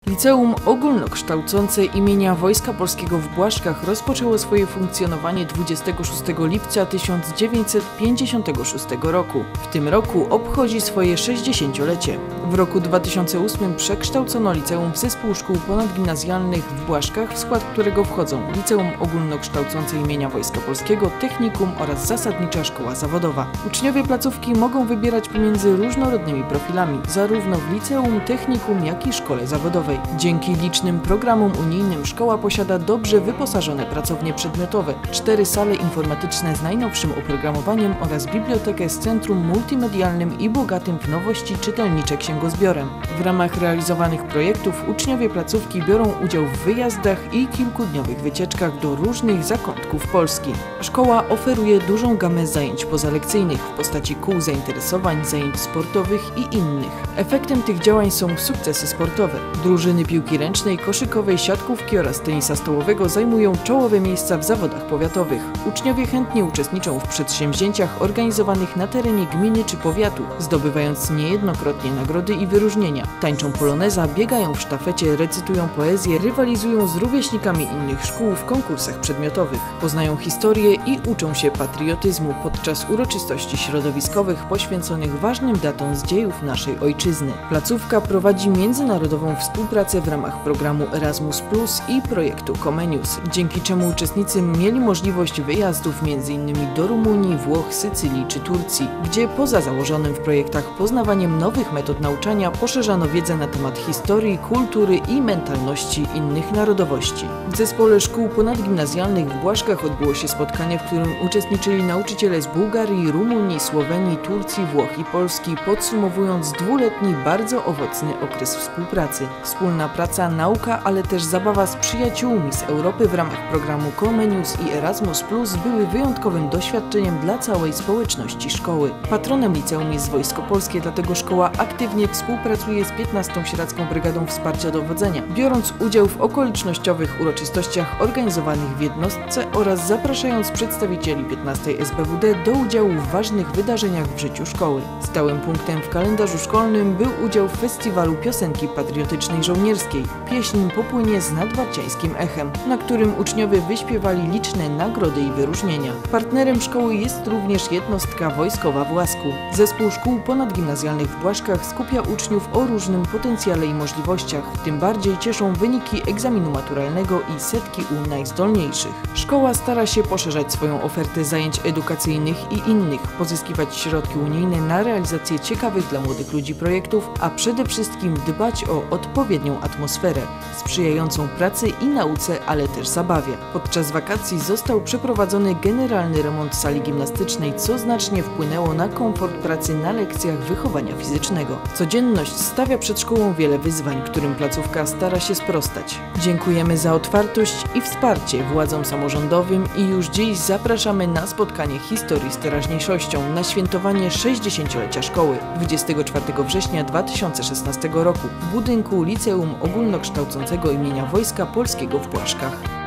Liceum Ogólnokształcące imienia Wojska Polskiego w Błaszkach rozpoczęło swoje funkcjonowanie 26 lipca 1956 roku. W tym roku obchodzi swoje 60-lecie. W roku 2008 przekształcono liceum w zespół szkół ponadgimnazjalnych w Błaszkach, w skład którego wchodzą Liceum Ogólnokształcące imienia Wojska Polskiego, Technikum oraz Zasadnicza Szkoła Zawodowa. Uczniowie placówki mogą wybierać pomiędzy różnorodnymi profilami, zarówno w liceum, technikum, jak i szkole zawodowej. Dzięki licznym programom unijnym szkoła posiada dobrze wyposażone pracownie przedmiotowe, 4 sale informatyczne z najnowszym oprogramowaniem oraz bibliotekę z centrum multimedialnym i bogatym w nowości czytelnicze księgozbiorem. W ramach realizowanych projektów uczniowie placówki biorą udział w wyjazdach i kilkudniowych wycieczkach do różnych zakątków Polski. Szkoła oferuje dużą gamę zajęć pozalekcyjnych w postaci kół zainteresowań, zajęć sportowych i innych. Efektem tych działań są sukcesy sportowe. Drużyny piłki ręcznej, koszykowej, siatkówki oraz tenisa stołowego zajmują czołowe miejsca w zawodach powiatowych. Uczniowie chętnie uczestniczą w przedsięwzięciach organizowanych na terenie gminy czy powiatu, zdobywając niejednokrotnie nagrody i wyróżnienia. Tańczą poloneza, biegają w sztafecie, recytują poezję, rywalizują z rówieśnikami innych szkół w konkursach przedmiotowych. Poznają historię i uczą się patriotyzmu podczas uroczystości środowiskowych poświęconych ważnym datom z dziejów naszej ojczyzny. Placówka prowadzi międzynarodową współpracę w ramach programu Erasmus+ i projektu Comenius, dzięki czemu uczestnicy mieli możliwość wyjazdów m.in. do Rumunii, Włoch, Sycylii czy Turcji, gdzie poza założonym w projektach poznawaniem nowych metod nauczania poszerzano wiedzę na temat historii, kultury i mentalności innych narodowości. W zespole szkół ponadgimnazjalnych w Błaszkach odbyło się spotkanie, w którym uczestniczyli nauczyciele z Bułgarii, Rumunii, Słowenii, Turcji, Włoch i Polski, podsumowując dwuletni, bardzo owocny okres współpracy. Wspólna praca, nauka, ale też zabawa z przyjaciółmi z Europy w ramach programu Comenius i Erasmus+ były wyjątkowym doświadczeniem dla całej społeczności szkoły. Patronem liceum jest Wojsko Polskie, dlatego szkoła aktywnie współpracuje z 15. Sieradzką Brygadą Wsparcia Dowodzenia, biorąc udział w okolicznościowych uroczystościach organizowanych w jednostce oraz zapraszając przedstawicieli 15. SBWD do udziału w ważnych wydarzeniach w życiu szkoły. Stałym punktem w kalendarzu szkolnym był udział w festiwalu piosenki patriotycznej żołnierskiej Pieśń popłynie z nadwarciańskim echem, na którym uczniowie wyśpiewali liczne nagrody i wyróżnienia. Partnerem szkoły jest również jednostka wojskowa w Łasku. Zespół szkół ponadgimnazjalnych w Błaszkach skupia uczniów o różnym potencjale i możliwościach, tym bardziej cieszą wyniki egzaminu maturalnego i setki najzdolniejszych. Szkoła stara się poszerzać swoją ofertę zajęć edukacyjnych i innych, pozyskiwać środki unijne na realizację ciekawych dla młodych ludzi projektów, a przede wszystkim dbać o odpowiednią atmosferę, sprzyjającą pracy i nauce, ale też zabawie. Podczas wakacji został przeprowadzony generalny remont sali gimnastycznej, co znacznie wpłynęło na komfort pracy na lekcjach wychowania fizycznego. Codzienność stawia przed szkołą wiele wyzwań, którym placówka stara się sprostać. Dziękujemy za otwartość i wsparcie władzom samorządowym i już dziś zapraszamy na spotkanie historii z teraźniejszością na świętowanie 60-lecia szkoły 24 września 2016 roku w budynku Liceum Ogólnokształcącego imienia Wojska Polskiego w Błaszkach.